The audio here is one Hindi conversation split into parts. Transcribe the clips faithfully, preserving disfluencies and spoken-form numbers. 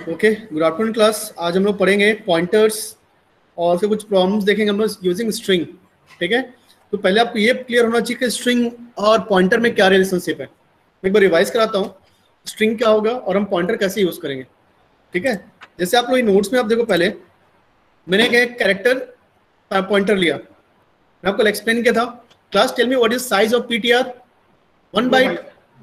Okay, good afternoon class. आज हम लोग पढ़ेंगे पॉइंटर्स और फिर कुछ प्रॉब्लम्स देखेंगे हम लोग यूजिंग स्ट्रिंग। ठीक है, तो पहले आपको ये क्लियर होना चाहिए कि स्ट्रिंग और पॉइंटर में क्या रिलेशनशिप है। मैं एक बार रिवाइज कराता हूँ स्ट्रिंग क्या होगा और हम पॉइंटर कैसे यूज करेंगे। ठीक है, जैसे आप लोग नोट्स में आप देखो, पहले मैंने एक कैरेक्टर पॉइंटर लिया, मैं आपको एक्सप्लेन किया था। Class tell me what is size of PTR? One byte,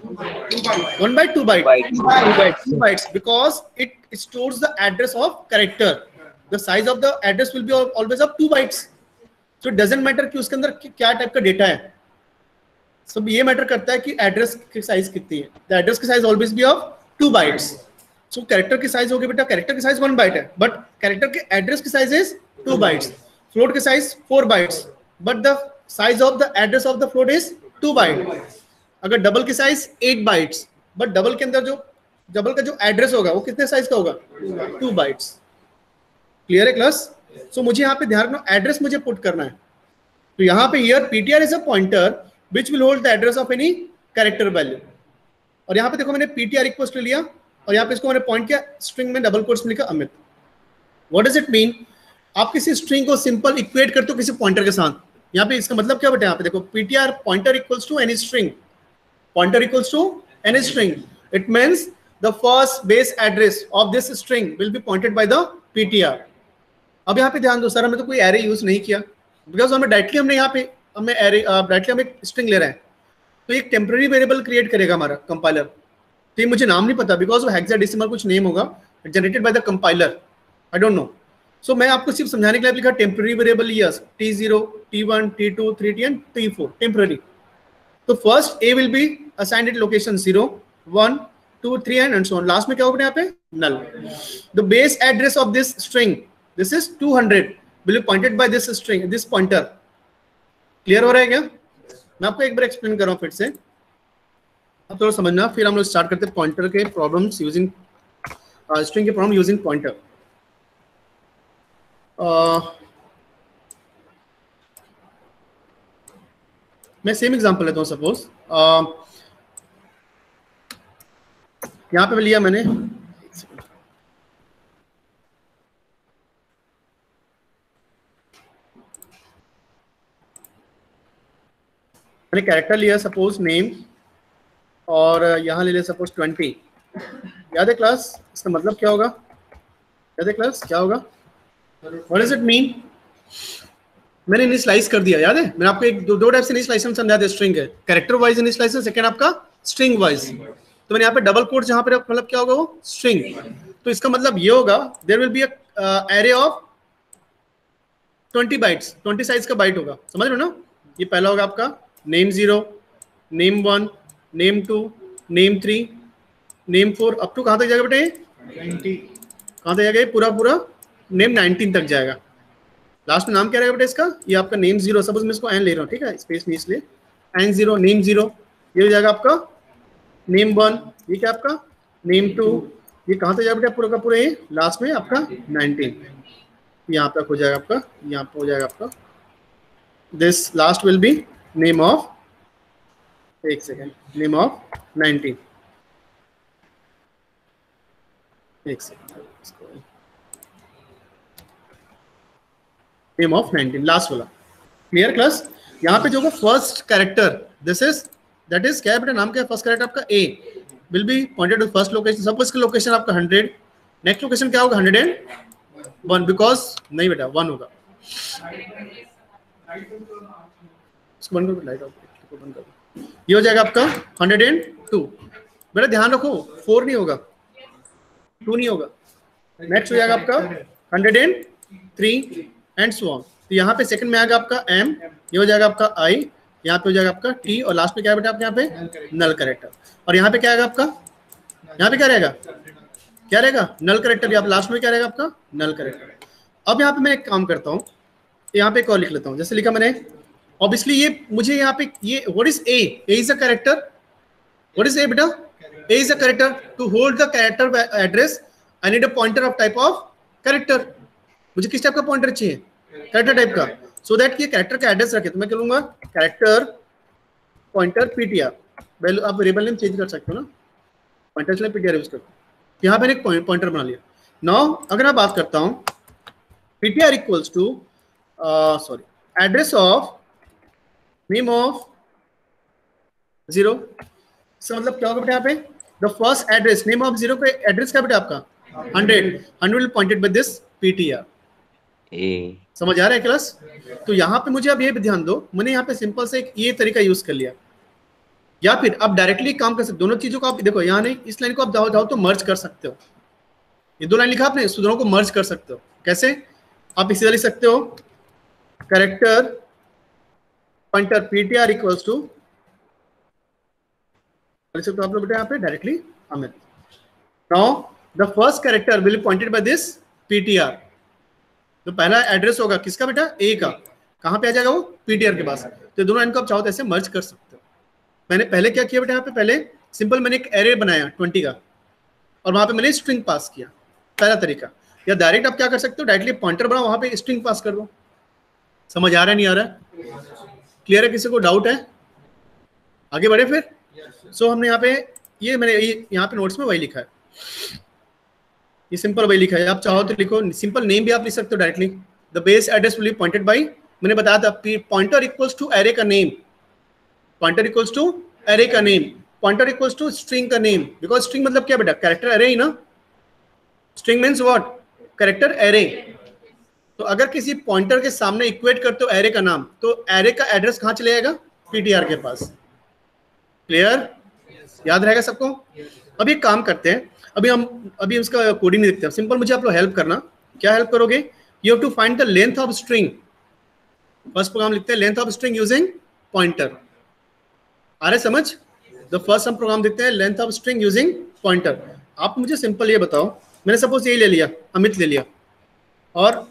one byte, two byte, two bytes, two bytes, because it stores the address of character. The size of the address will be always of two bytes. So it doesn't matter कि उसके अंदर क्या टाइप का डेटा है, सब ये मैटर करता है कि एड्रेस की साइज कितनी है। The address की size always be of two bytes. So character की साइज होगी बेटा, कैरेक्टर की साइज one byte है, बट कैरेक्टर के एड्रेस की size is two bytes. Float की size four bytes, but the size of the address of the float is two bytes. अगर डबल की size eight bytes, but double के अंदर जो डबल का जो एड्रेस होगा वो कितने साइज का होगा? Two bytes. क्लियर है क्लास? सो मुझे यहाँ पे ध्यान रखना, एड्रेस मुझे पुट करना है। तो यहाँ पे here PTR is a pointer which will hold the address of any character value. और यहाँ पे देखो मैंने पीटीआर इक्वल्स लिया और यहाँ पे इसको मैंने पॉइंट किया, स्ट्रिंग में डबल कोट्स में लिखा Amit. What does it mean? आप किसी स्ट्रिंग को सिंपल इक्वेट करते हो किसी पॉइंटर के साथ। यहाँ पे इसका मतलब क्या बेटा? यहाँ पे देखो PTR pointer equals to any string, pointer equals to any string. It means the first base address of this string will be pointed by the P T R. अब यहाँ पे ध्यान दो, सर हमने तो कोई एरे यूज नहीं किया, बिकॉज हमें डायरेक्टली हमने यहाँ पे हमें एरे डायरेक्टली हम एक स्ट्रिंग ले रहे हैं, तो एक टेम्पररी वेरिएबल क्रिएट करेगा हमारा कंपाइलर। तो ये मुझे नाम नहीं पता, बिकॉज वो हेक्साडेसिमल कुछ नेम होगा generated by the compiler, I don't know. So मैं आपको सिर्फ समझाने के लिए लिखा temporary variable yes, T zero, T one, T two, three T and T four temporary. तो first A will be assigned at location zero, one, two, three and so on. Last में क्या होगा यहाँ पे? null. The base address of this string, this is two hundred, will be pointed by this string, this pointer. Clear हो रहा है क्या? मैं आपको एक बार एक्सप्लेन कर रहा हूँ फिर से, अब थोड़ा समझना, फिर हम लोग स्टार्ट करते हैं पॉइंटर के प्रॉब्लम्स यूजिंग स्ट्रिंग के प्रॉब्लम यूजिंग पॉइंटर। मैं सेम एग्जांपल लेता हूँ। सपोज uh, यहाँ पे लिया मैंने, मैंने कैरेक्टर लिया सपोज नेम, और यहाँ ले लिया सपोज ट्वेंटी। याद है क्लास इसका मतलब क्या होगा? याद है क्लास क्या होगा? What does it mean? मैंने इनिशियलाइज कर दिया, याद है? मैंने आपको एक दो, दो टाइप से इनिशियलाइजेशन समझा दिया स्ट्रिंग है, कैरेक्टर वाइज इनिशियलाइजेशन, सेकंड आपका स्ट्रिंग वाइज। तो मैंने यहाँ पे डबल कोट जहाँ पे मतलब क्या होगा वो स्ट्रिंग, तो इसका मतलब ये होगा there will be a array of twenty bytes, twenty size का बाइट होगा, समझ रहे हो ना? ये पहला होगा आपका name zero, name one, name two, name three, name four, up to कहाँ तक जाएगा बेटे? नाइनटी। कहाँ तक जाएगा? पूरा पूरा नेम नाइनटीन तक जाएगा। लास्ट में नाम क्या रहेगा बेटे इसका? ये आपका नेम जीरो, सपोज मैं इसको एन ले रहा हूँ, ठीक है, स्पेस नहीं इसलिए, एन जीरो, नेम जीरो, ये हो जाएगा आपका नेम वन, ये क्या आपका नेम टू, ये कहाँ तक जाएगा बेटा? पूरा का पूरा ये लास्ट में आपका नाइनटीन, यहाँ तक हो जाएगा आपका, यहाँ पे हो जाएगा आपका this last will be name of, एक सेकेंड, नेम ऑफ नाइनटीन, एक second, name of nineteen last वाला। Clear class? यहाँ पे जो होगा first character, this is that is क्या है बेटा? नाम क्या है फर्स्ट कैरेक्टर आपका? A will be pointed to first location. Suppose इसका लोकेशन आपका हंड्रेड, नेक्स्ट लोकेशन क्या होगा? हंड्रेड एंड वन, बिकॉज नहीं बेटा वन होगा। इसको बंद करो, लाइट ऑफ बंद करो। ये हो जाएगा आपका हंड्रेड एंड टू। बेटा ध्यान रखो फोर नहीं होगा, टू नहीं होगा। नेक्स्ट हो जाएगा आपका hundred and three and so on. तो यहाँ पे सेकंड में आएगा आपका एम, ये हो जाएगा आपका आई, यहाँ पे हो जाएगा आपका टी, और लास्ट में क्या है बेटा आपके यहाँ पे? Null character. और यहाँ पे क्या आएगा आपका? यहाँ पे क्या रहेगा? क्या रहेगा? Null character. यहाँ पे लास्ट में क्या रहेगा आपका? Null character. अब यहाँ पे मैं एक काम करता हूँ, यहाँ पे एक और लिख लेता हूँ, जैसे लिखा मैंने ऑब्वियसली ये मुझे यहाँ पे ये what is a? A is a character. What is a बेटा? A is a character. To hold the character address I need a pointer of type of character. मुझे किस टाइप का पॉइंटर चाहिए? कैरेक्टर टाइप का, सो दैट ये कैरेक्टर का एड्रेस रखे। तो मैं क्या लूंगा? Character pointer PTR. वैल्यू आप वेरिएबल नेम चेंज कर सकते हो ना, पॉइंटर चले पीटीआर यूज करते हो। यहाँ पे एक पॉइंटर बना लिया। नाउ अगर मैं बात करता हूँ PTR equals to sorry address of name of zero, इसका मतलब क्या होगा बेटा यहाँ पे, the first address name of zero का एड्रेस क्या बेटा आपका hundred, hundred will pointed by this PTR. समझ आ रहा है क्लास? तो यहाँ पे मुझे अब ये भी ध्यान दो, मैंने यहाँ पे सिंपल से एक ये तरीका यूज कर लिया, या फिर आप डायरेक्टली काम कर सकते, दोनों चीजों को आप देखो, यहाँ नहीं, इस लाइन को आप जाओ जाओ तो मर्ज कर सकते हो, ये दो लाइन लिखा आपने, इस दोनों को मर्ज कर सकते हो। कैसे? आप इसी तरह लिख सकते हो, character pointer PTR equals to, लिख सकते हो आप लोग बेटा यहाँ पे directly Amit. Now the first character will be pointed by this PTR, तो पहला एड्रेस होगा किसका बेटा, ए का, कहाँ पे आ जाएगा वो, पीटीआर के पास। तो दोनों इनको आप चाहो तो ऐसे मर्ज कर सकते हो। मैंने पहले क्या किया बेटा यहाँ पे, पहले सिंपल मैंने एक एरे बनाया ट्वेंटी का, और वहां पे मैंने स्ट्रिंग पास किया, पहला तरीका। या डायरेक्ट आप क्या कर सकते हो, डायरेक्टली पॉइंटर बनाओ, वहां पे स्ट्रिंग पास कर दो। समझ आ रहा है नहीं आ रहा है? क्लियर है? किसी को डाउट है? आगे बढ़े फिर। सो so, हमने यहाँ पे ये मैंने ये यहाँ पे नोट्स में वही लिखा है, ये सिंपल वही लिखा है। आप चाहो तो लिखो, सिंपल नेम भी आप लिख सकते हो directly, the base address will be pointed by, मैंने बताया था पॉइंटर इक्वल्स टू एरे का name, pointer equals to array का name, pointer equals to string का नेम, बिकॉज स्ट्रिंग मतलब क्या बेटा, कैरेक्टर एरे ही ना, string means what, character array. तो अगर किसी पॉइंटर के सामने इक्वेट करते हो एरे का नाम, तो एरे का एड्रेस कहाँ चले जाएगा, पीटीआर के पास। क्लियर? याद रहेगा सबको? अभी एक काम करते हैं, अभी हम अभी उसका कोडिंग नहीं देखते हैं, सिंपल मुझे आप लोग हेल्प करना। क्या हेल्प करोगे? You have to find the length of string. First program लिखते हैं, length of string using pointer. आ रहे समझ? द फर्स्ट हम प्रोग्राम देखते हैं, length of string using pointer. आप मुझे सिंपल ये बताओ, मैंने सपोज यही ले लिया, अमित ले लिया, और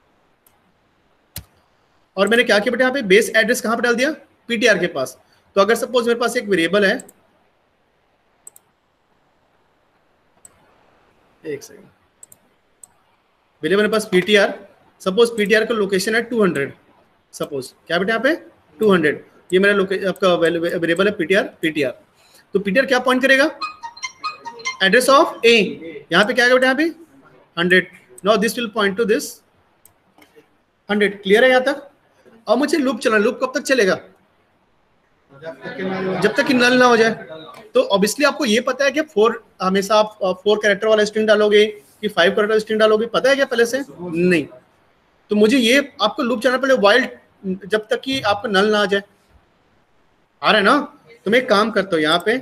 और मैंने क्या किया बेटा, यहाँ पे बेस एड्रेस कहाँ पे डाल दिया, पीटीआर के पास। तो अगर सपोज मेरे पास एक वेरिएबल है, एक सेकंड, वेरिएबल मेरे पास पीटीआर, सपोज पीटीआर का लोकेशन है टू हंड्रेड, सपोज क्या बेटा यहाँ पे टू हंड्रेड, ये मेरा लोकेशन आपका वेरिएबल है पीटीआर, पीटीआर। तो पीटीआर क्या पॉइंट करेगा, एड्रेस ऑफ ए, यहाँ पे क्या है बेटा, यहाँ पे hundred. Now this will point to this hundred. Clear है यहाँ तक? अब मुझे लूप चलाना, लूप कब तक चलेगा, जब तक कि नल ना हो जाए। तो ऑब्वियसली आपको ये पता है कि फोर हमेशा आप फोर कैरेक्टर वाला स्ट्रिंग डालोगे कि फाइव कैरेक्टर स्ट्रिंग डालोगे, पता है क्या पहले से? नहीं। तो मुझे ये आपको लूप चलाना पड़ेगा वाइल, जब तक कि आपको नल ना आ जाए। आ रहा है ना? तो मैं एक काम करता हूँ, यहाँ पे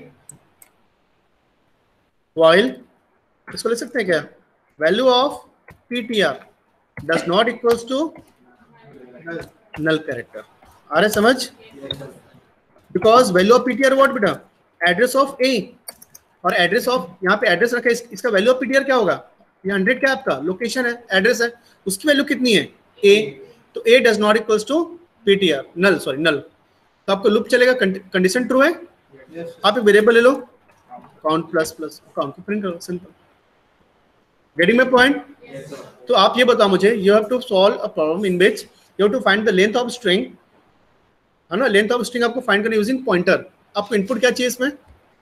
वाइल, इसको लिख सकते हैं क्या, value of PTR does not equals to null character. आ रहा है समझ? Because value of PTR what बेटा, एड्रेस ऑफ ए, और एड्रेस ऑफ यहाँ पे एड्रेस रखा है, इस, इसका वैल्यू ऑफ पीटीआर क्या होगा, ये हंड्रेड क्या आपका लोकेशन है, एड्रेस है, उसकी वैल्यू कितनी है, ए। तो a does not equals to PTR, null, sorry null. तो आपको लूप चलेगा, कंडीशन ट्रू है, आप एक वेरिएबल ले लो, काउंट प्लस प्लस, काउंट को प्रिंट करो, सिंपल। Getting my point? तो आप ये बताओ मुझे, you have to solve a problem in which you have to find the length of string, है ना, लेंथ ऑफ स्ट्रिंग आपको फाइंड करना यूजिंग पॉइंटर। आपको इनपुट क्या चाहिए इसमें,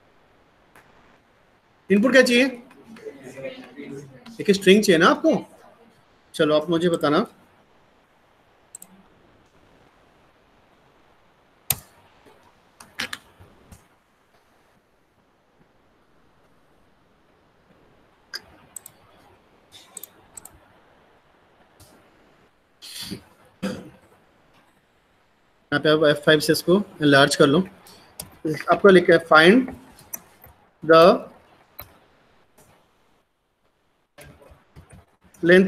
इनपुट क्या चाहिए, एक स्ट्रिंग चाहिए ना आपको। चलो आप मुझे बताना, यहाँ पे आप एफ फाइव से इसको लार्ज कर लो। आपको लिखा है find the length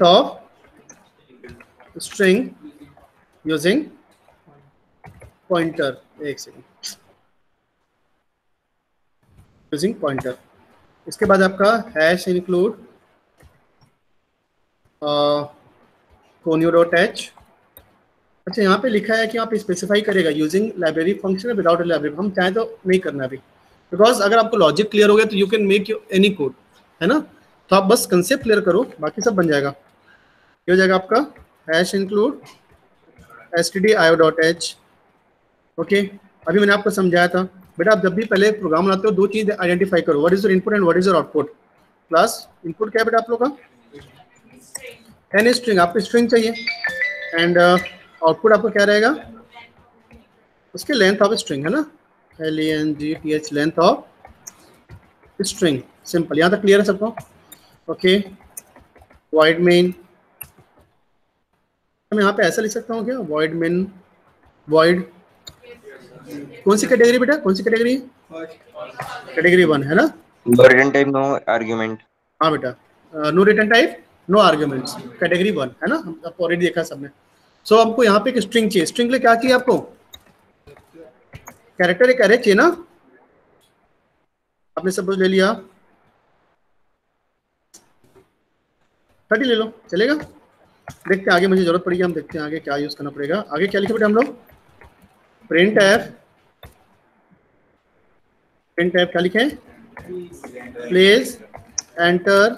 of string using pointer, एक सेकेंड, यूजिंग पॉइंटर। इसके बाद आपका hash include conio dot h. अच्छा, यहाँ पे लिखा है कि आप स्पेसिफाई करेगा using library function without a library. हम चाहें तो नहीं करना अभी, बिकॉज अगर आपको लॉजिक क्लियर हो गया तो you can make any code, है ना। तो आप बस कंसेप्ट क्लियर करो, बाकी सब बन जाएगा। ये हो जाएगा आपका hash include S T D I O dot H. Okay, अभी मैंने आपको समझाया था बेटा, आप जब भी पहले प्रोग्राम बनाते हो दो चीज आइडेंटिफाई करो, what is your input and what is your output. Plus input क्या है बेटा आप लोग का, एन स्ट्रिंग, आपको स्ट्रिंग चाहिए एंड आउटपुट आपको क्या रहेगा, उसके लेंथ ऑफ स्ट्रिंग है ना, L E N G T H, length of string. Simple, यहाँ तक क्लियर है सबको? ओके, वॉइड मेन, मैं यहाँ पे ऐसा लिख सकता हूँ क्या, वॉइड मेन, वॉइड कौन सी कैटेगरी बेटा, कौन सी कैटेगरी? कैटेगरी वन है ना, रिटर्न टाइप नो आर्गुमेंट। हाँ बेटा, no return type no arguments, category one है ना, हम आपको ऑलरेडी देखा सबने। सो so, हमको यहाँ पे एक स्ट्रिंग चाहिए, स्ट्रिंग के लिए क्या चाहिए आपको, कैरेक्टर एक अरे चाहिए ना, आपने सब कुछ ले लिया, थर्टी ले लो चलेगा। देखते हैं आगे, मुझे जरूरत पड़ेगी, हम देखते हैं आगे क्या यूज करना पड़ेगा। आगे क्या लिखे बेटा हम लोग, प्रिंट एफ, प्रिंट एफ क्या लिखे, प्लेस एंटर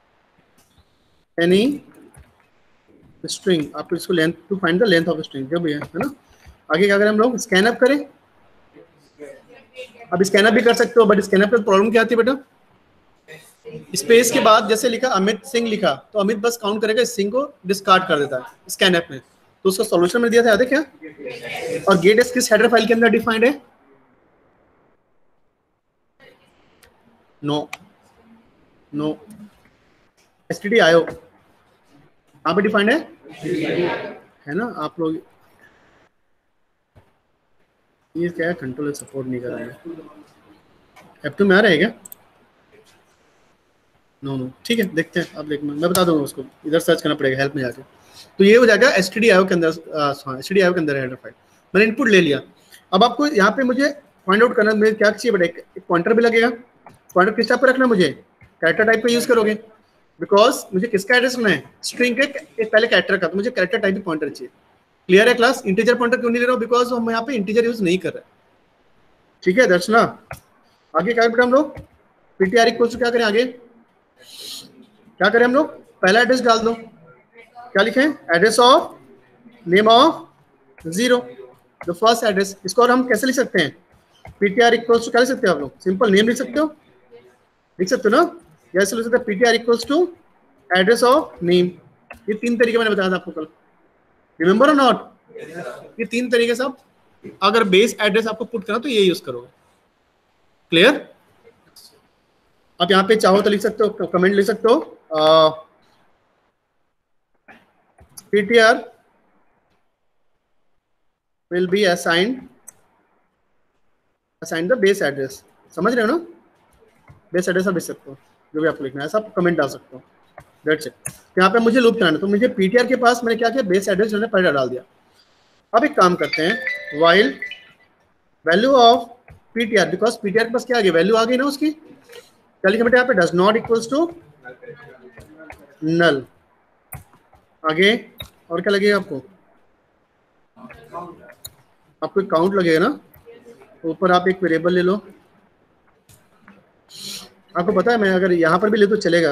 एनी स्ट्रिंग, आपको इसको length to find the length of string, जब ये है ना। आगे क्या करें हम लोग, स्कैन अप करें। अब स्कैन अप भी कर सकते हो, बट स्कैन अप पे प्रॉब्लम क्या आती है बेटा, स्पेस के बाद जैसे लिखा अमित सिंह लिखा, तो अमित बस काउंट करेगा, इस सिंह को डिस्कार्ड कर देता है स्कैन अप में। तो उसका सॉल्यूशन में दिया था, याद है क्या? और गेट एस किस हेडर फाइल के अंदर डिफाइंड है? नो नो stdio यहाँ पे डिफाइंड है है ना। आप लोग ये क्या है, कंट्रोल सपोर्ट नहीं कर रहा है, एफ टू में आ रहा है क्या? नो नो ठीक है, देखते हैं, आप देखना, मैं बता दूंगा उसको, इधर सर्च करना पड़ेगा हेल्प में जाके। तो ये हो जाएगा stdio के अंदर, stdio के अंदर हेडर फाइल, मैंने इनपुट ले लिया। अब आपको यहाँ पे मुझे फाइंड आउट करना, मुझे क्या चाहिए बेटा, एक पॉइंटर भी लगेगा। पॉइंटर किस टाइप पे रखना, मुझे कैरेक्टर टाइप पे यूज करोगे, बिकॉज मुझे किसका एड्रेस रखना है, स्ट्रिंग के एक पहले कैरेक्टर का, तो मुझे कैरेक्टर टाइप पॉइंटर चाहिए। क्लियर है क्लास? इंटीजर पॉइंटर क्यों नहीं ले रहा हूँ, बिकॉज हम यहाँ पे इंटीजर यूज नहीं कर रहे। ठीक है दर्शना, आगे क्या बेटा हम लोग, पीटीआर इक्वल टू क्या करें, आगे क्या करें हम लोग, पहला एड्रेस डाल दो, क्या लिखें, address of name of zero, the first address. इसको और हम कैसे लिख सकते हैं, पीटीआर इक्वल्स टू क्या लिख सकते हो आप लोग, सिंपल नेम लिख सकते हो, लिख सकते हो ना, जैसे लिख सकते हैं PTR equals to address of name. ये तीन तरीके मैंने बताया था आपको कल, रिमेंबर और नॉट, ये तीन तरीके से आप अगर बेस एड्रेस आपको पुट करना तो ये यूज करोगे। क्लियर? आप यहाँ पे चाहो तो लिख सकते हो, कमेंट लिख सकते हो, PTR will be assigned assigned the base address, समझ रहे हो ना, बेस एड्रेस आप लिख सकते हो, जो भी आपको लिखना है सब कमेंट डाल सकते हो, दैट्स इट। यहाँ पे मुझे लूप कराना, तो मुझे पीटीआर के पास मैंने क्या किया, बेस एड्रेस मैंने पहले डाल दिया। अब एक काम करते हैं, while value of PTR, because PTR के पास क्या आ गई, वैल्यू आ गई ना उसकी, क्या लिखा बेटा यहाँ पे, does not equals to null. आगे और क्या लगेगा आपको, आपको एक काउंट लगेगा ना, ऊपर आप एक वेरिएबल ले लो। आपको पता है मैं अगर यहाँ पर भी ले तो चलेगा,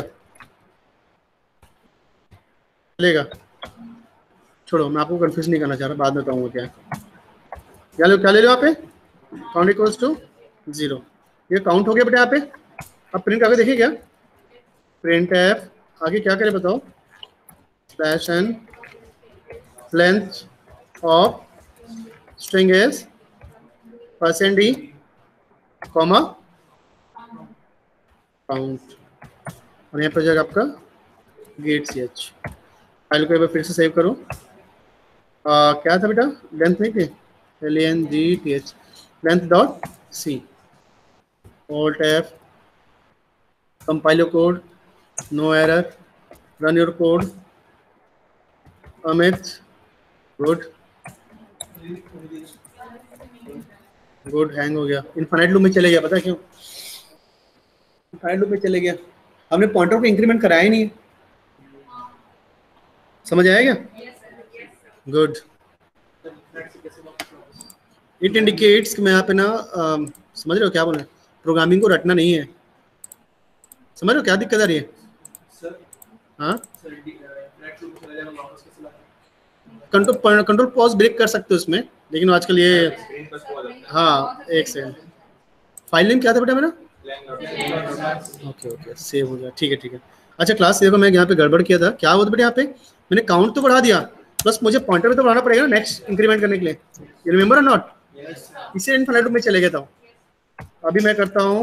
चलेगा, छोड़ो, मैं आपको कंफ्यूज नहीं करना चाह रहा, बाद में बताऊंगा क्या क्या लो, क्या ले लो यहाँ पे, काउंट इक्वल्स टू जीरो, ये काउंट हो गया बेटा यहाँ पे। अब प्रिंट आगे देखिए क्या, प्रिंट एफ, आगे क्या करें बताओ, slash n length of string is percent d comma count, और यहाँ पर जाएगा आपका गेट सी एच। फाइल को एक बार फिर से सेव करो। आ, क्या था बेटा, लेंथ नहीं थी, L N G T H, length dot C, alt F, compile your code, no error, run your code, Amit, good good, hang हो गया, इनफाइनाइट लूप में चले गया, पता है क्यों, इनफाइनाइट लूप में चले गया, हमने पॉइंटर को इंक्रीमेंट कराया ही नहीं, समझ आया क्या? गुड, इट इंडिकेट्स कि मैं यहाँ पे ना आ, समझ रहे हो क्या बोल रहे हैं, प्रोग्रामिंग को रटना नहीं है, समझ रहे हो क्या दिक्कत आ रही है? हाँ, कंट्रोल कंट्रोल पॉज ब्रेक कर सकते हो इसमें, लेकिन आजकल ये, हाँ एक सेकंड, फाइल नेम क्या था बेटा मेरा, ओके ओके सेव हो गया, ठीक है ठीक है। अच्छा क्लास देखो, मैं यहाँ पे गड़बड़ किया था, क्या हुआ था बेटा, यहाँ पे मैंने काउंट तो बढ़ा दिया, प्लस मुझे पॉइंटर भी तो बढ़ाना पड़ेगा ना नेक्स्ट इंक्रीमेंट करने के लिए, यू रिमेंबर और नॉट, इसे इनफिनिट में चले गया था। अभी मैं करता हूँ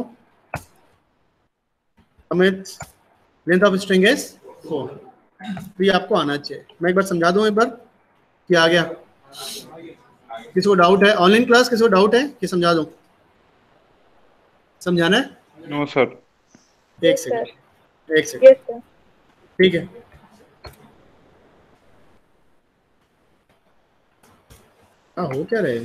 Amit, length of string is four, तो ये आपको आना चाहिए। मैं एक बार समझा दूं एक बार कि आ गया, किसी को डाउट है ऑनलाइन क्लास, किसी को डाउट है कि समझा दूं, समझाना है? No sir. एक सेकंड एक सेकंड ठीक है। हाँ हो क्या रहे,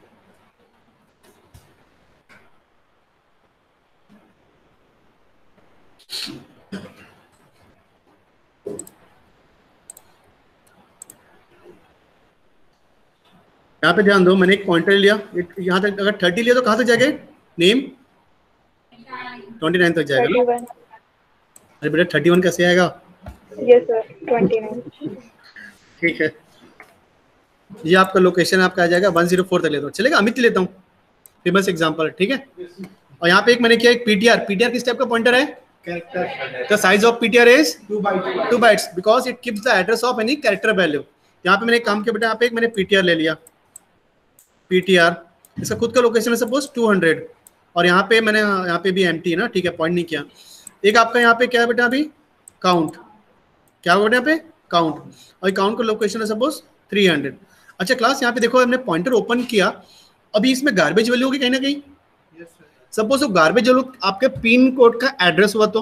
यहाँ पे ध्यान दो, मैंने एक पॉइंटर लिया, यहाँ तक अगर थर्टी लिया तो कहाँ तक जाएगा नेम, ट्वेंटी नाइन तक जाएगा ना? अरे बेटा थर्टी वन कैसे आएगा? Yes sir, twenty nine. ठीक है, ये आपका लोकेशन आपका आ जाएगा वन जीरो फोर तक लेता हूँ, चलेगा? अमित लेता हूँ, फेमस एग्जांपल, ठीक है। और यहाँ पे एक मैंने किया एक पीटीआर, पीटीआर किस टाइप का पॉइंटर है? The size of P T R is two bytes because it keeps the address of any character value। यहाँ पे मैंने काम किया बेटा, यहाँ पे एक मैंने P T R ले लिया, P T R इसका खुद का लोकेशन है सपोज टू हंड्रेड, और यहाँ पे मैंने यहाँ पे भी एम्प्टी है ना, ठीक है, पॉइंट नहीं किया। एक आपका यहाँ पे क्या है बेटा, अभी काउंट, क्या होगा यहाँ पे काउंट, और काउंट का लोकेशन है सपोज थ्री हंड्रेड। अच्छा क्लास यहाँ पे देखो, हमने पॉइंटर ओपन किया, अभी इसमें गार्बेज वैल्यू होगी कहीं ना कहीं, सपोज वो गार्बेज वैल्यू आपके पिन कोड का एड्रेस हुआ तो,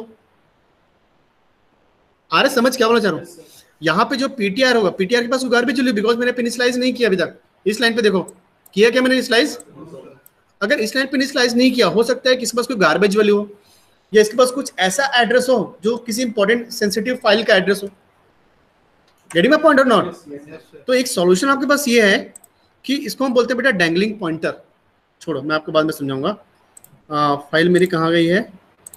आ रहे समझ क्या बोलना चाह रहा हूँ? यहाँ पे जो पीटीआर होगा, पीटीआर के पास गार्बेज वैल्यू, बिकॉज मैंने पिन स्लाइस नहीं किया अभी तक। इस लाइन पे देखो, किया क्या मैंने स्लाइस? अगर इस लाइन पे स्लाइस नहीं किया, हो सकता है किसी पास कोई गार्बेज वैल्यू हो, या इसके पास कुछ ऐसा एड्रेस हो जो किसी इंपॉर्टेंट सेंसिटिव फाइल का एड्रेस हो। Getting my point or not? तो एक सॉल्यूशन आपके पास ये है कि इसको हम बोलते हैं बेटा डैंगलिंग पॉइंटर। छोड़ो, मैं आपको बाद में समझाऊंगा। आ, फाइल मेरी कहाँ गई है?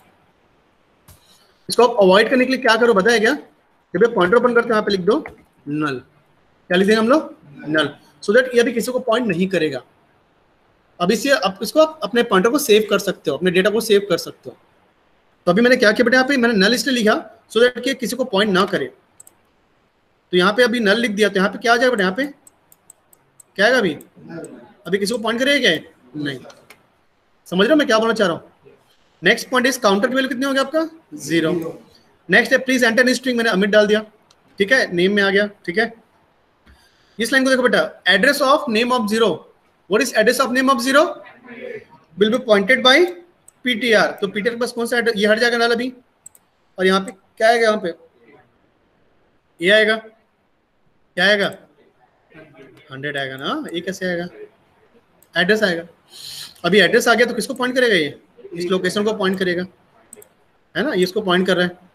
इसको आप अवॉइड करने के लिए क्या करो बताया क्या? जब आप पॉइंटर ओपन करते हो यहाँ पे लिख दो नल। क्या लिख देंगे हम लोग? नल, सो दैट ये अभी किसी को पॉइंट नहीं करेगा। अब इसे आप इसको आप अपने पॉइंटर को सेव कर सकते हो, अपने डेटा को सेव कर सकते हो। तो अभी मैंने क्या किया बेटा, यहाँ पे मैंने नल इसलिए लिखा सो दैट कि किसी को पॉइंट ना करे। तो यहाँ पे अभी नल लिख दिया, तो यहाँ पे क्या आ जाएगा बेटा? यहाँ पे क्या आएगा? अभी अभी किसी को पॉइंट करेगा क्या? नहीं। समझ रहे हो मैं क्या बोलना चाह रहा हूँ? नेक्स्ट पॉइंट इज काउंटर की वैल्यू कितनी होगी आपका? जीरो। नेक्स्ट है प्लीज एंटर इन स्ट्रिंग, मैंने अमित डाल दिया, ठीक है, नेम में आ गया, ठीक है। इस लाइन को देखो बेटा, address of name of zero, what is address of name of zero? Will be pointed by PTR. तो पीटीआर के पास कौन सा एड्रेस? ये हट जाएगा नाल अभी, और यहाँ पे क्या आएगा? यहाँ पे ये आएगा, क्या आएगा? हंड्रेड आएगा ना। ये कैसे आएगा? एड्रेस आएगा। अभी एड्रेस आ गया तो किसको पॉइंट करेगा? ये इस लोकेशन को पॉइंट करेगा, है ना, ये इसको पॉइंट कर रहा है।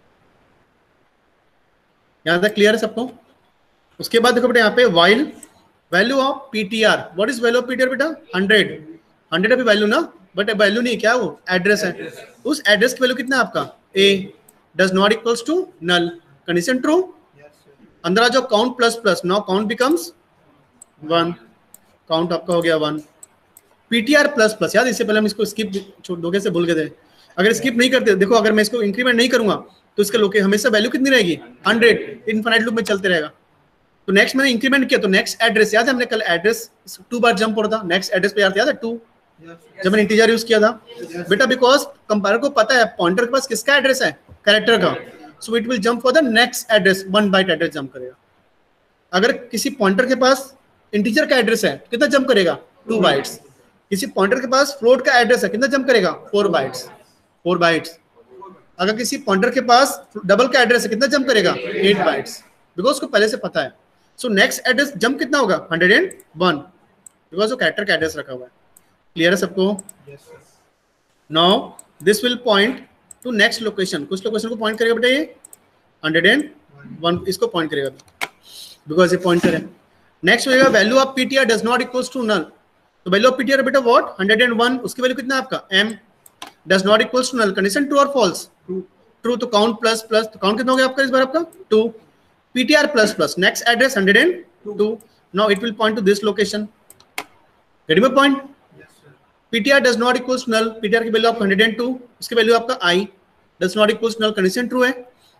यहाँ तक क्लियर है सबको? उसके बाद देखो बेटा यहाँ पे while value of PTR, what is value of PTR बेटा? हंड्रेड। हंड्रेड अभी वैल्यू ना, बट वैल्यू नहीं, क्या वो एड्रेस है। उस एड्रेस की वैल्यू कितना है आपका? A does not equals to null, condition true. अंदर आ जाओ, count plus plus, now count becomes one, count आपका हो गया वन। पीटीआर प्लस प्लस, याद इससे पहले हम इसको स्किप धोखे से भूल गए थे। अगर स्किप नहीं करते, देखो अगर मैं इसको इंक्रीमेंट नहीं करूंगा तो इसका लोके हमेशा वैल्यू कितनी रहेगी? हंड्रेड, इनफाइनाइट लूप में चलते रहेगा। तो नेक्स्ट मैंने इंक्रीमेंट किया तो नेक्स्ट एड्रेस, याद है हमने कल एड्रेस टू बार जंप हो रहा था, नेक्स्ट एड्रेस पे याद है टू, जब मैंने इंटीजर यूज किया था बेटा, बिकॉज कंपाइलर को पता है पॉइंटर के पास किसका एड्रेस है? कैरेक्टर का, so it will jump for the next address, one byte address jump करेगा। अगर किसी पॉइंटर के पास इंटीजर का एड्रेस है, कितना जंप करेगा? Two bytes. किसी पॉइंटर के पास फ्लोट का एड्रेस है, कितना जंप करेगा? Four bytes, four bytes. अगर किसी पॉइंटर के पास डबल का एड्रेस है, कितना जंप करेगा? एट बाइट्स, बिकॉज उसको पहले से पता है। सो नेक्स्ट एड्रेस जंप कितना होगा? हंड्रेड एंड वन, बिकॉज वो कैरेक्टर का एड्रेस रखा हुआ है। क्लियर है सबको? Now this will point to next location, कुछ लोकेशन को पॉइंट करेगा बेटा, ये हंड्रेड एंड वन इसको पॉइंट करेगा बिकॉज ये पॉइंटर है। नेक्स्ट होगा value of PTR does not equals to null, तो वैल्यू ऑफ पीटीआर बेटा व्हाट? हंड्रेड एंड वन, उसकी वैल्यू कितना है आपका? m does not equals to null, condition true or false? True. तो काउंट प्लस प्लस, तो काउंट कितना हो गया आपका इस बार? आपका two. PTR plus plus, next address hundred and two, now it will point to this location. Getting my point? PTR does not equals to null, PTR की value of hundred and two, उसकी वैल्यू आपका i does not equals to null, condition true है।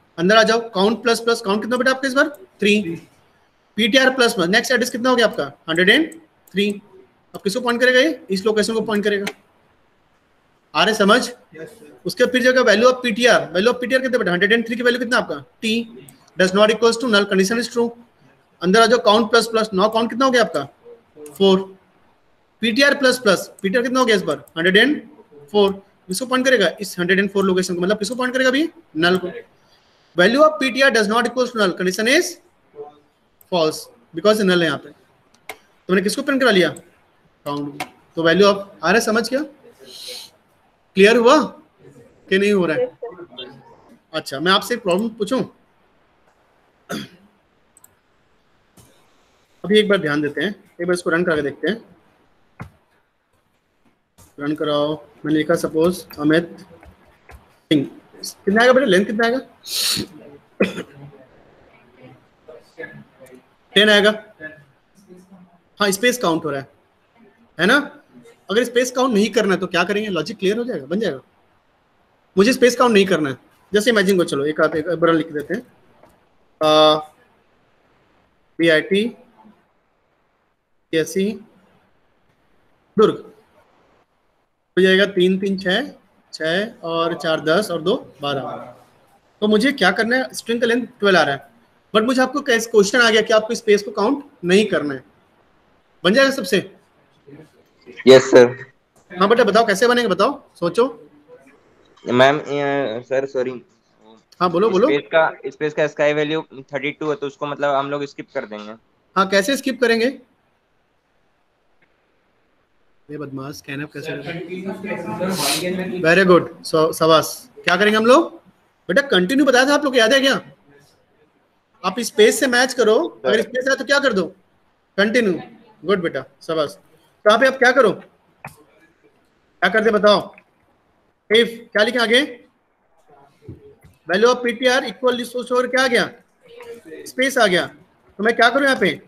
अंदर आ जाओ, काउंट प्लस प्लस, काउंट कितना बेटा आपका इस बार? Three. PTR plus plus, next address कितना हो गया आपका? Hundred and three. अब किसको पॉइंट करेगा ये? इस लोकेशन को पॉइंट करेगा। आ रहे समझ? yes, उसके फिर जगह value of PTR, value of PTR कितना बेटा? हंड्रेड एंड थ्री की वैल्यू कितना आपका? T does not equals to null, condition is true. अंदर आ जाओ, count plus plus, now count कितना हो गया आपका? Four. PTR plus plus, PTR कितना हो गया इस बार? Hundred and four. इसको पॉइंट करेगा इस हंड्रेड एंड फोर लोकेशन को, मतलब किसको पॉइंट करेगा अभी? नल को। Value of PTR does not equals to null, condition is false because null है यहाँ पे। तुमने किसको प्रिंट करा लिया? काउंट। तो वैल्यू ऑफ, आ रहा समझ क्या? क्लियर हुआ कि नहीं हो रहा है? अच्छा, मैं आपसे एक प्रॉब्लम पूछूं? अभी एक बार ध्यान देते हैं, एक बार इसको रन करके देखते हैं। रन कराओ। मैंने लिखा सपोज अमित सिंह, कितना आएगा बेटा? लेंथ कितना आएगा? टेन आएगा। हाँ, स्पेस काउंट हो रहा है है ना? अगर स्पेस काउंट नहीं करना है तो क्या करेंगे? लॉजिक क्लियर हो जाएगा, बन जाएगा। मुझे स्पेस काउंट नहीं करना है, जैसे इमेजिन को, चलो एक आते एक बार लिख देते हैं, बी आई टी सी दुर्ग हो जाएगा। तीन तीन छः, छः और चार दस और दो बारह। तो मुझे क्या करना है? स्ट्रिंग का लेंथ ट्वेल्व आ रहा है, बट मुझे आपको कैसे क्वेश्चन आ गया कि आपको स्पेस को काउंट नहीं करना है। बन जाएगा सबसे? Yes sir. हाँ बेटा बताओ कैसे बनेगा, बताओ, सोचो। मैम सर सॉरी, हाँ बोलो बोलो। स्पेस का स्पेस का स्काई वैल्यू थर्टी टू है, तो उसको मतलब हम लोग स्किप कर देंगे। हाँ, कैसे स्किप करेंगे? ये बदमाश स्कैन अप कैसे? वेरी गुड, शाबाश। क्या करेंगे हम लोग? बेटा कंटिन्यू बताया था आप लोग, याद है क्या? आप स्पेस से मैच करो, अगर स्पेस है तो क्या कर दो? कंटिन्यू। गुड बेटा, शाबाश। तो आप क्या करो, क्या करते बताओ? इफ क्या लिखे आगे? वैल्यू ऑफ पीटीआर इक्वल और क्या आ गया? स्पेस आ गया। तो मैं क्या करूं यहाँ पे?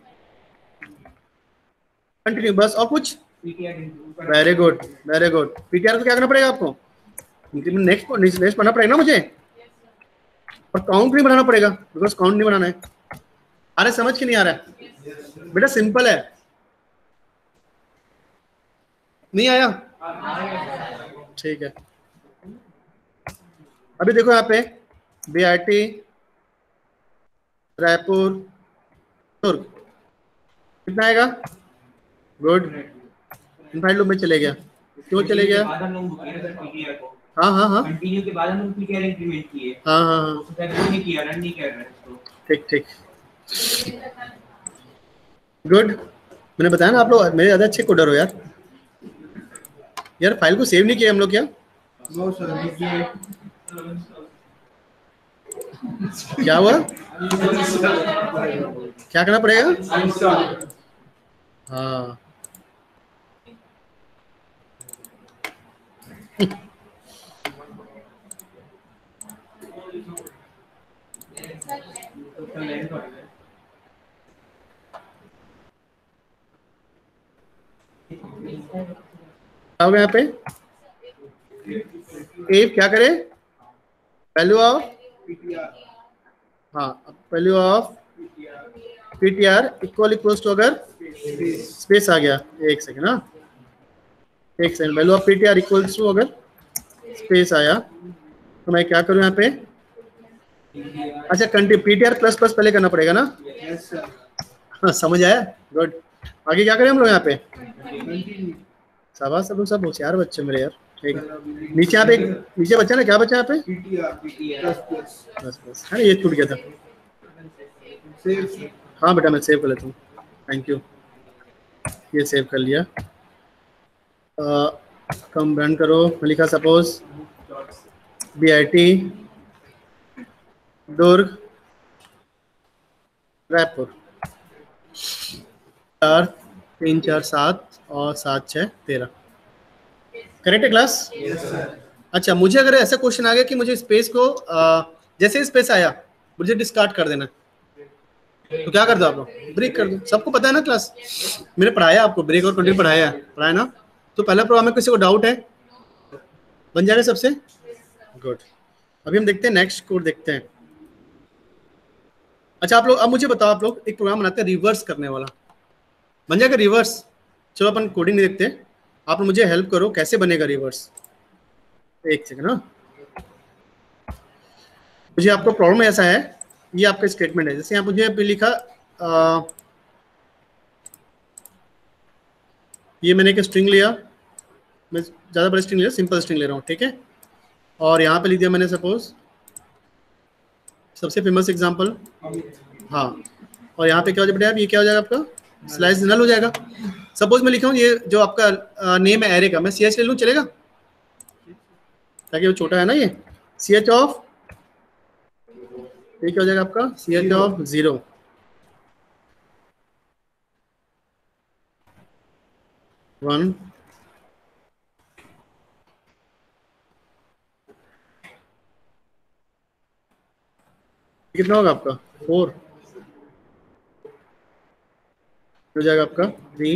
कंटिन्यू, बस। और कुछ? Very good very good. PTR को क्या करना पड़ेगा आपको? नेक्स्ट नेक्स्ट पढ़ना पड़ेगा ना मुझे, और काउंट नहीं बनाना पड़ेगा, बिकॉज काउंट नहीं बनाना है। आ रहा समझ के नहीं आ रहा है? बेटा सिंपल है, नहीं आया? ठीक है। अभी देखो यहाँ पे B I T Raipur Durg कितना आएगा? गुड। इनफाइल लूप में चले गया। क्यों चले गया? हाँ हाँ हाँ कंटिन्यू के बाद हम पीटीआर इंक्रीमेंट किए। हाँ हाँ हाँ उससे पहले नहीं किया, रन नहीं कर रहे इसको। ठीक ठीक, गुड। मैंने बताया ना आप लोग मेरे ज़्यादा अच्छे कोडर हो यार। यार फाइल को सेव नहीं किया हम लोग क्या? No sir. क्या हुआ? क्या करना पड़ेगा? हाँ क्या होगा यहाँ पे? इफ क्या करे? वैल्यू ऑफ, हाँ value of PTR equal equals to, अगर स्पेस आ गया, एक सेकंड, हाँ एक second. Value of PTR equals to अगर स्पेस आया तो मैं क्या करूँ यहाँ पे? अच्छा, कंटिन्यू पीटीआर प्लस प्लस पहले करना पड़ेगा ना? हाँ समझ आया, गुड। आगे क्या करें हम लोग यहाँ पे? शाबाश, सब लोग सब होशियार बच्चे मेरे यार। ठीक है, नीचे यहाँ पे नीचे बच्चा ना, क्या बच्चा यहाँ पे? बस बस, हाँ ये छूट गया था। हाँ बेटा मैं सेव कर लेता हूँ, थैंक यू। ये सेव कर लिया। आ, कम रन करो। मैं लिखा suppose B I T Durg Raipur, चार तीन चार सात और सात छः तेरह। करेक्ट है क्लास? अच्छा, मुझे अगर ऐसा क्वेश्चन आ गया कि मुझे स्पेस को आ, जैसे स्पेस आया मुझे डिस्कार्ड कर देना, तो क्या कर दो आप लोग? ब्रेक कर दो। सबको पता है ना क्लास, मैंने पढ़ाया आपको, ब्रेक और कंटिन्यू पढ़ाया है, पढ़ाया ना? तो पहला प्रोग्राम में किसी को डाउट है? बन जाएगा सबसे? गुड। अभी हम देखते हैं नेक्स्ट कोड देखते हैं। अच्छा आप लोग अब मुझे बताओ, आप लोग एक प्रोग्राम बनाते हैं रिवर्स करने वाला, बन जाएगा रिवर्स? चलो अपन कोडिंग नहीं देखते, आप लोग मुझे हेल्प करो कैसे बनेगा रिवर्स। एक सेकंड ना, मुझे आपको प्रॉब्लम ऐसा है, ये आपका स्टेटमेंट है, जैसे यहाँ मुझे अभी लिखा आ, ये मैंने एक स्ट्रिंग लिया, मैं ज़्यादा बड़ा स्ट्रिंग लिया, सिंपल स्ट्रिंग ले रहा हूँ, ठीक है। और यहाँ पे लिख दिया मैंने सपोज सबसे फेमस एग्जांपल, हाँ। और यहाँ पे क्या हो जाएगा बेटा, ये क्या हो जाएगा आपका स्लाइस नल हो जाएगा। सपोज मैं लिखा हूँ ये जो आपका नेम है एरे का, मैं सी एच ले लूँ चलेगा, ताकि वो छोटा है ना, ये सी एच ऑफ, ये क्या हो जाएगा आपका C H of zero, one, कितना होगा आपका फोर, हो जाएगा आपका थ्री,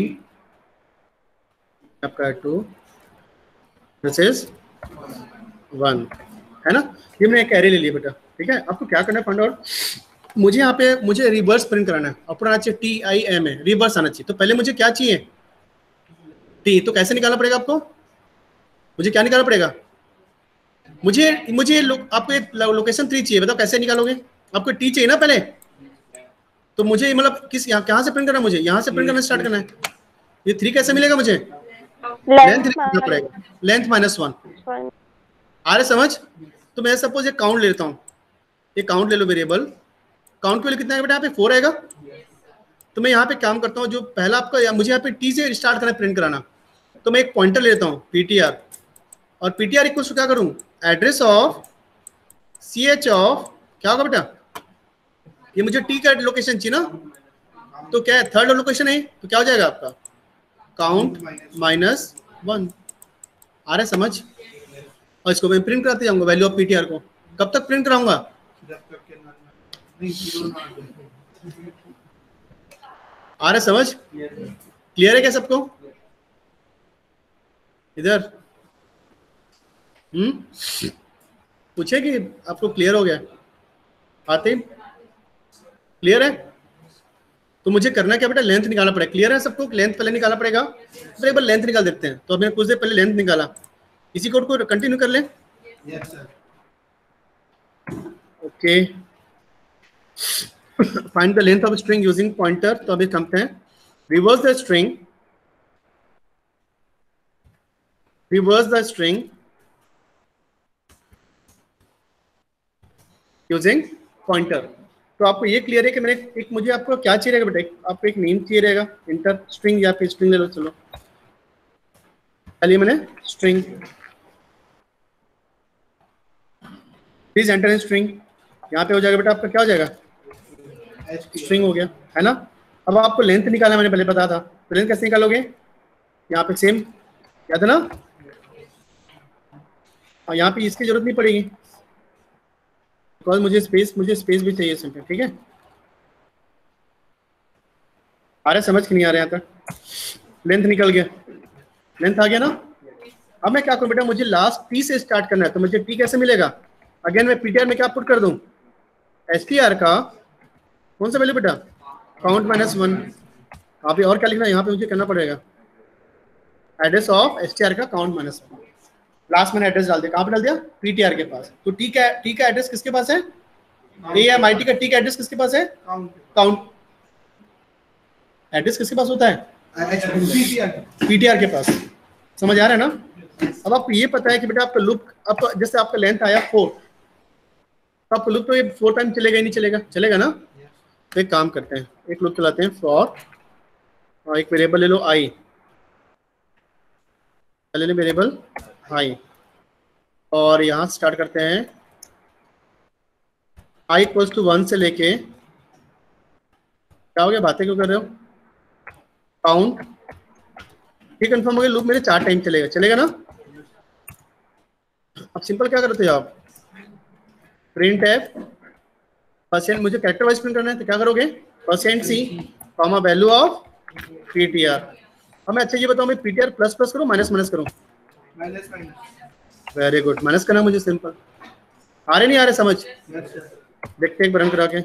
आपका टू, दिस इज वन, है ना। ये मैंने एक एरे ले लिया बेटा, ठीक है। आपको क्या करना है फाइंड आउट, मुझे यहाँ पे मुझे रिवर्स प्रिंट कराना है, अपना आना चाहिए टी आई एम है, रिवर्स आना चाहिए। तो पहले मुझे क्या चाहिए, टी, तो कैसे निकालना पड़ेगा आपको, मुझे क्या निकालना पड़ेगा, मुझे मुझे लो, आपको एक लोकेशन थ्री चाहिए, बताओ कैसे निकालोगे, आपको टी चाहिए ना पहले, तो मुझे मतलब किस यहाँ कहाँ से प्रिंट करना है, मुझे यहाँ से प्रिंट करना स्टार्ट करना है। ये थ्री कैसे मिलेगा मुझे, लेंथ निकालना पड़ेगा, लेंथ माइनस वन, आ रहे समझ। तो मैं सपोज एक काउंट ले लेता हूँ, ये काउंट ले लो वेरिएबल, काउंट के लिए कितना है बेटा, यहाँ पे फोर आएगा। तो मैं यहाँ पे काम करता हूँ, जो पहला आपका मुझे यहाँ पे टी से स्टार्ट करना है प्रिंट कराना, तो मैं एक पॉइंटर ले लेता हूँ पीटीआर, और पीटीआर इक्वल्स टू क्या करूँ, address of C H of, क्या होगा बेटा, ये मुझे टी का लोकेशन चाहिए ना, तो क्या है थर्ड लोकेशन है, तो क्या हो जाएगा आपका काउंट माइनस वन, आ रहा है समझ। और इसको मैं प्रिंट कराते जाऊंगा वैल्यू ऑफ पीटीआर को, कब तक प्रिंट कराऊंगा, आ रहा है समझ, क्लियर है क्या सबको इधर, हम्म पूछे कि आपको क्लियर हो गया, आते क्लियर है। तो मुझे करना क्या बेटा, लेंथ निकालना पड़ेगा, क्लियर है सबको, लेंथ पहले निकालना पड़ेगा। तो एक बार लेंथ निकाल देते हैं, तो अब मैंने कुछ देर पहले लेंथ निकाला, इसी कोड को कंटिन्यू कर ले, yes sir, okay. Find the length of string using pointer, तो अभी करते हैं reverse the string, reverse the string using pointer. तो आपको ये क्लियर है कि मैंने एक, मुझे आपको क्या चाहिए रहेगा बेटा, आपको एक नेम चाहिए रहेगा, इंटर स्ट्रिंग या फिर स्ट्रिंग ले लो, चलो चलिए मैंने string, please enter in string, यहाँ पे हो जाएगा बेटा आपका क्या हो जाएगा, स्ट्रिंग हो गया, है ना। अब आपको लेंथ निकालना मैंने पहले बताया था, तो लेंथ कैसे निकालोगे, यहाँ पे सेम क्या था ना, और यहाँ पे इसकी जरूरत नहीं पड़ेगी, बिकॉज मुझे स्पेस मुझे स्पेस भी चाहिए इसमें, ठीक है। आ रहा है समझ कि नहीं आ रहा है, यहाँ तक लेंथ निकल गया, लेंथ आ गया ना। अब मैं क्या करूँ बेटा, मुझे लास्ट टी से स्टार्ट करना है, तो मुझे टी कैसे मिलेगा, अगेन मैं पीटीआर में क्या पुट कर दूं, एस टी आर का कौन सा वैल्यू बेटा, काउंट माइनस वन। आप और क्या लिखना है, यहाँ पे मुझे करना पड़ेगा address of S T R का काउंट माइनस वन, लास्ट मैंने एड्रेस डाल दिया, कहाँ पे डाल दिया, पीटीआर के पास। तो टी का टी का एड्रेस किसके पास है, ए एम आई टी का टी का एड्रेस किसके पास है, काउंट एड्रेस किसके पास होता है, पीटीआर के पास, समझ आ रहा है ना। अब आपको ये पता है कि बेटा आपका लूप, अब जैसे आपका लेंथ आया फोर, तो आपका लूप तो ये फोर टाइम चलेगा ही नहीं, चलेगा चलेगा ना। तो एक काम करते हैं, एक लूप चलाते हैं फॉर, और एक वेरिएबल ले लो आई, ले लो वेरिएबल आई, और यहाँ स्टार्ट करते हैं आई इक्वल्स टू वन से लेके, क्या हो गया, बातें क्यों कर रहे हो, काउंट, ठीक कंफर्म हो गया, लूप मेरे चार टाइम चलेगा, चलेगा ना। अब सिंपल क्या करते हो आप, प्रिंट एफ परसेंट, मुझे कैरेक्टर वाइज प्रिंट करना है, तो क्या करोगे, percent C comma value of PTR. अब मैं अच्छा ये बताऊँ, मैं पीटीआर प्लस प्लस करूँ माइनस माइनस करूँ, minus minus, very good, minus करना मुझे सिंपल, आ रहे नहीं आ रहे समझ? Yes sir. देखते हैं एक बार रन करा के।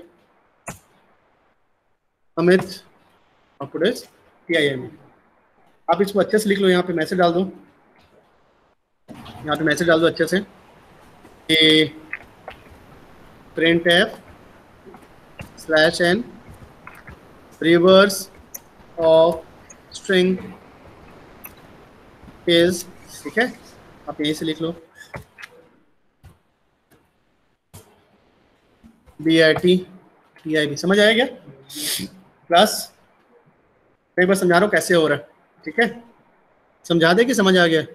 Amit updates T I M, आप इसको अच्छे से लिख लो, यहाँ पे मैसेज डाल दो, यहाँ पे मैसेज डाल दो अच्छे से कि print F slash N reverse of string is, ठीक है, आप यहीं से लिख लो B I T T I B. समझ आया क्या क्लास? एक बार समझा रहा हूँ कैसे हो रहा है, ठीक है? समझा दे कि समझ आ गया?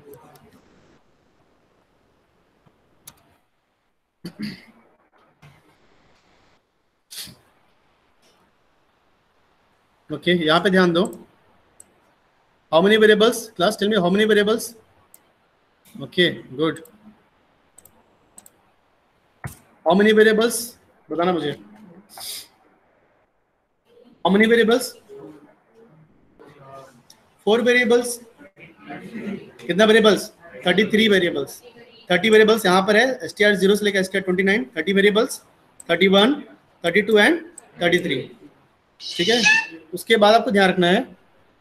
ओके okay, यहाँ पे ध्यान दो। How many variables class? Tell me how many variables? Okay good. How many variables बताना मुझे। How many variables? Four variables. कितना variables? Thirty three variables. Thirty variables यहाँ पर है, एस टी आर जीरो से लेकर S T R twenty nine. Thirty variables, thirty one, thirty two and thirty three, ठीक है? उसके बाद आपको ध्यान रखना है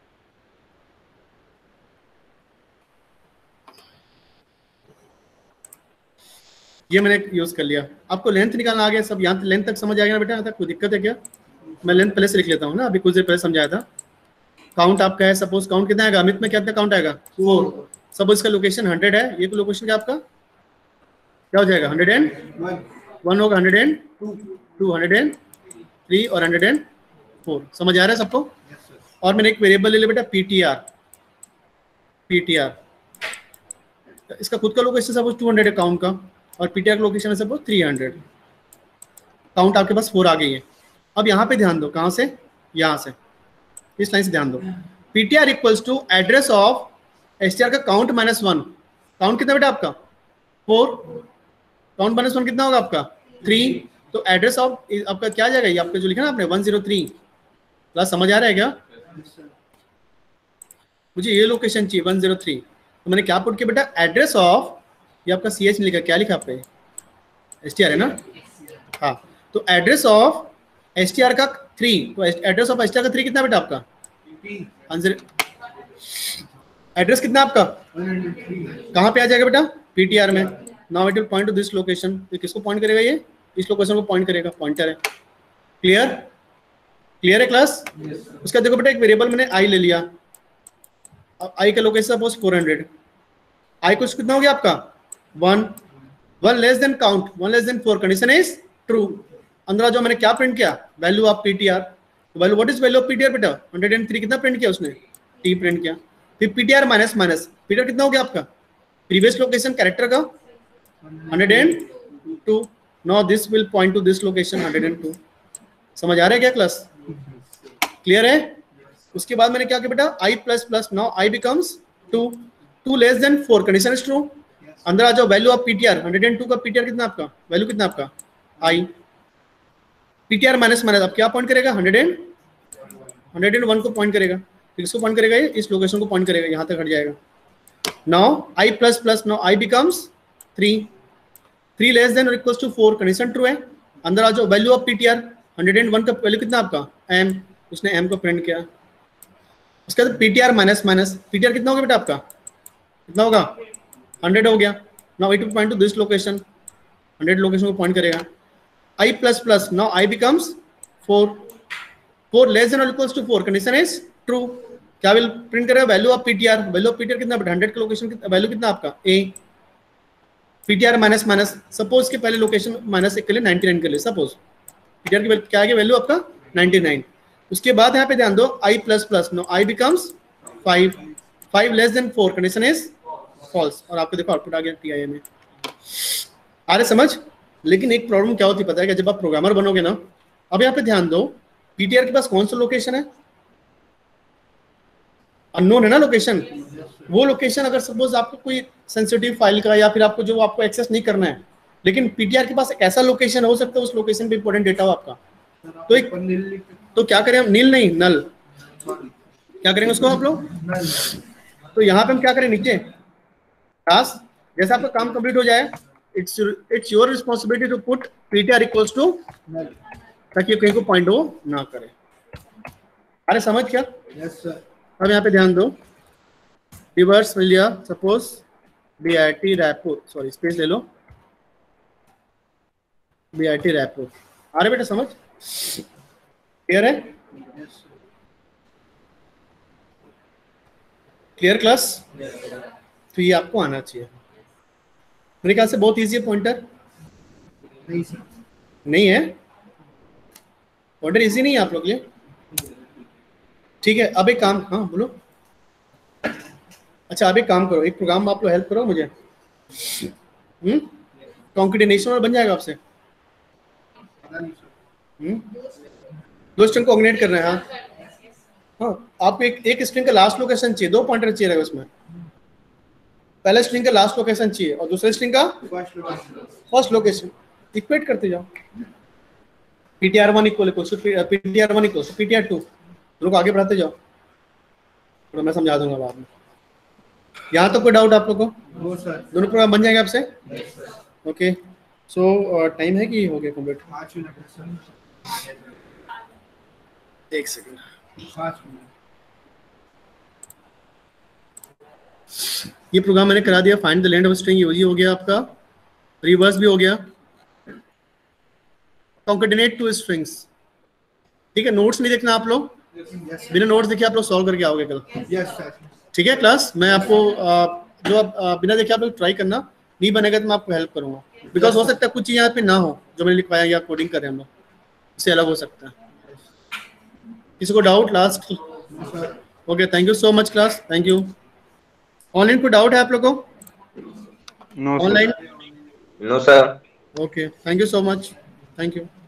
ये मैंने यूज कर लिया। आपको लेंथ निकालना आ गया सब? यहाँ लेंथ तक समझ आ गया ना बेटा? यहाँ तक कोई दिक्कत है क्या? मैं लेंथ पहले से लिख लेता हूँ ना, अभी कुछ देर पहले समझाया था। काउंट आपका है, सपोज काउंट कितना आएगा अमित में? कितना काउंट आएगा? फोर। सपोज इसका लोकेशन हंड्रेड है, ये लोकेशन क्या आपका क्या हो जाएगा? हंड्रेड एंड वन होगा, hundred and two, hundred and three और हंड्रेड एंड फोर। समझ आ रहा है सबको? और मैंने एक वेरिएबल ले लिया बेटा पीटीआर। पीटीआर इसका खुद का लोकेशन सपोज टू हंड्रेड है काउंट का, और पीटीआर का लोकेशन है सपोज थ्री हंड्रेड। काउंट आपके पास फोर आ गई है। अब यहाँ पे ध्यान दो, कहाँ से? यहाँ से, इस लाइन से ध्यान दो। PTR equals to address of STR का काउंट माइनस वन। काउंट कितना बेटा आपका? फोर। काउंट माइनस वन कितना होगा आपका? थ्री। तो एड्रेस ऑफ आपका क्या आ जाएगा? ये आपका जो लिखा ना आपने वन जीरो थ्री। क्लास समझ आ रहा है क्या? मुझे ये लोकेशन चाहिए वन जीरो थ्री। तो मैंने क्या पुट किया बेटा? एड्रेस ऑफ, ये आपका सी एच लिखा, क्या लिखा आपने? एस टी आर है ना? हाँ, तो address of S T R का थ्री। तो address of S T R का थ्री कितना बेटा आपका? एड्रेस कितना आपका? कहाँ पे आ जाएगा बेटा? पीटीआर में। Now it will point to this location. तो किसको पॉइंट करेगा? ये इस लोकेशन को पॉइंट करेगा, पॉइंटर है। क्लियर? क्लियर है क्लास? उसका देखो बेटा एक वेरिएबल मैंने आई ले लिया। अब आई का location suppose four hundred. I कुछ कितना हो गया आपका? One. One less than count, one less than four, condition is true. अंदर जो मैंने क्या प्रिंट किया? Value of PTR. Value what is value of PTR बेटा? Hundred and three. कितना प्रिंट किया उसने? टी प्रिंट किया। फिर पीटीआर माइनस माइनस, पीटीआर कितना हो गया आपका? प्रीवियस लोकेशन कैरेक्टर का hundred and two. Now this will point to this location hundred and two. समझ आ रहा है क्या क्लास? क्लियर है? उसके बाद मैंने क्या किया बेटा? I plus plus, now I becomes two. Two less than four, condition is true. अंदर आ जाओ, value of PTR hundred and two का पीटीआर कितना आपका? वैल्यू कितना आपका? आई। पीटीआर माइनस माइनस अब क्या पॉइंट करेगा? Hundred and hundred and one को पॉइंट करेगा। किसको पॉइंट करेगा? ये इस लोकेशन को पॉइंट करेगा, यहाँ तक हट जाएगा। Now I plus plus, now I becomes three. Three less than और equals to four, condition true है। अंदर आ जाओ, value of PTR hundred and one का वैल्यू कितना आपका? एम। उसने एम को प्रिंट किया। उसके बाद पीटीआर माइनस माइनस, पीटीआर कितना होगा बेटा आपका? कितना होगा? हंड्रेड हो गया। Now it will point to this location, hundred location को पॉइंट करेगा। I plus plus, now I becomes four. Four less than और equals to four, condition is true. क्या विल प्रिंट करेगा? Value of PTR. Value of PTR कितना बेटा? हंड्रेड का लोकेशन वैल्यू कितना आपका? A. PTR minus minus, suppose के पहले लोकेशन माइनस एक के लिए नाइनटी नाइन के लिए, सपोज पीटीआर की क्या है? वैल्यू आपका नाइनटी नाइन। उसके बाद यहाँ पे ध्यान दो, I plus plus, no I becomes five. Five less than four, condition is false. और आपको देखो आउटपुट आ गया टी आई ए में। आ रहे समझ? लेकिन एक प्रॉब्लम क्या होती पता है कि जब आप प्रोग्रामर बनोगे ना, अब यहाँ पे ध्यान दो, पीटीआर के पास कौन सा लोकेशन है? अननोन है ना लोकेशन। वो लोकेशन अगर सपोज आपको कोई सेंसिटिव फाइल का या फिर आपको जो आपको एक्सेस नहीं करना है, लेकिन पीटीआर के पास एक ऐसा लोकेशन हो सकता है उस लोकेशन पे इंपॉर्टेंट डेटा हो आपका, तो एक तो क्या करें हम? नील नहीं, नल। क्या करेंगे उसको आप लोग? तो यहाँ पे हम क्या करें? नीचे टास्क, जैसे आपका काम कंप्लीट हो जाए it's it's your responsibility to put PTR equals to, ताकि कहीं को पॉइंट हो ना करे। अरे समझ क्या? Yes sir. अब यहाँ पे ध्यान दो, रिवर्स मिल लिया, suppose B I T Raipur, sorry space ले लो, बी आई टी रायपुर। आ रहे बेटा समझ? क्लियर है? Clear class? तो ये आपको आना चाहिए। मेरे ख्याल से बहुत इजी है पॉइंटर। नहीं सर। नहीं है पॉइंटर, इजी नहीं है आप लोग लिए। ठीक है, अब एक काम, हाँ बोलो। अच्छा अब एक काम करो, एक प्रोग्राम आप लोग हेल्प करो मुझे। हम्म कॉन्केटिनेशन और बन जाएगा आपसे। हम्म दो स्ट्रिंग को ऑर्गेनाइज करना है। हाँ हाँ, आपको एक एक स्ट्रिंग का लास्ट लोकेशन चाहिए, दो पॉइंटर चाहिए उसमें। पहले स्ट्रिंग का लास्ट लोकेशन चाहिए और दूसरे स्ट्रिंग का फर्स्ट लोकेशन। इक्वेट करते जाओ, PTR one equal PTR one equal PTR two, दोनों को आगे बढ़ाते जाओ। थोड़ा मैं समझा दूंगा बाद में। यहाँ तो कोई डाउट आप लोग को? No sir. दोनों प्रोग्राम बन जाएंगे आपसे? ओके, सो टाइम है कि हो गया कंप्लीट? पाँच मिनट है सर। एक सेकंड, पाँच मिनट। ये प्रोग्राम मैंने करा दिया। Find the length of string यूजी हो गया आपका, रिवर्स भी हो गया, कॉन्केटिनेट टू स्ट्रिंग्स। ठीक है, नोट्स नहीं देखना आप लोग, बिना नोट्स देखे आप लोग सॉल्व करके आओगे कल। Yes sir. ठीक है क्लास, मैं आपको आ, जो आप आ, बिना देखे आप लोग ट्राई करना, नहीं बनेगा तो मैं आपको हेल्प करूंगा। बिकॉज हो सकता है कुछ चीज़ यहाँ पे ना हो जो मैंने लिखवाया या कोडिंग कर रहे हैं हम लोग, इससे अलग हो सकता है। किसी को doubt last? Okay, thank you so much class, thank you. Online कोई डाउट है आप लोग को? No online? No sir. Okay, thank you so much, thank you.